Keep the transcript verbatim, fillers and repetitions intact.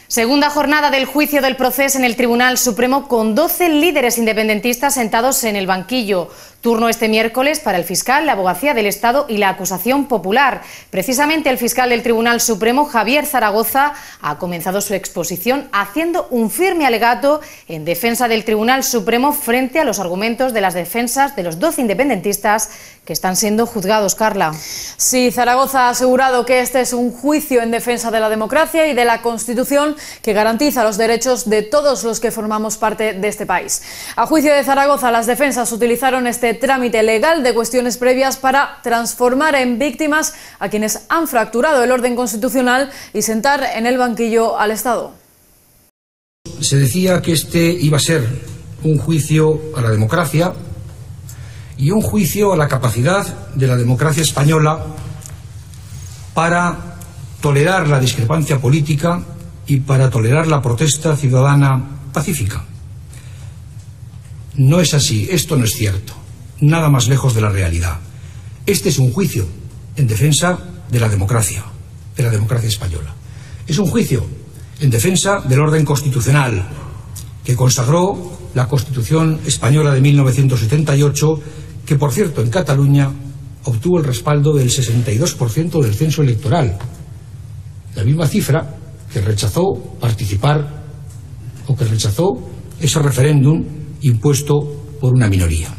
Segunda jornada del juicio del procés en el Tribunal Supremo con doce líderes independentistas sentados en el banquillo. Turno este miércoles para el fiscal, la Abogacía del Estado y la acusación popular. Precisamente el fiscal del Tribunal Supremo, Javier Zaragoza, ha comenzado su exposición haciendo un firme alegato en defensa del Tribunal Supremo frente a los argumentos de las defensas de los doce independentistas que están siendo juzgados. Carla. Sí, Zaragoza ha asegurado que este es un juicio en defensa de la democracia y de la Constitución que garantiza los derechos de todos los que formamos parte de este país. A juicio de Zaragoza, las defensas utilizaron este trámite legal de cuestiones previas para transformar en víctimas a quienes han fracturado el orden constitucional y sentar en el banquillo al Estado. Se decía que este iba a ser un juicio a la democracia y un juicio a la capacidad de la democracia española para tolerar la discrepancia política y para tolerar la protesta ciudadana pacífica. No es así, esto no es cierto, nada más lejos de la realidad. Este es un juicio en defensa de la democracia, de la democracia española. Es un juicio en defensa del orden constitucional que consagró la Constitución española de mil novecientos setenta y ocho, que por cierto en Cataluña obtuvo el respaldo del sesenta y dos por ciento del censo electoral, la misma cifra que rechazó participar o que rechazó ese referéndum impuesto por una minoría.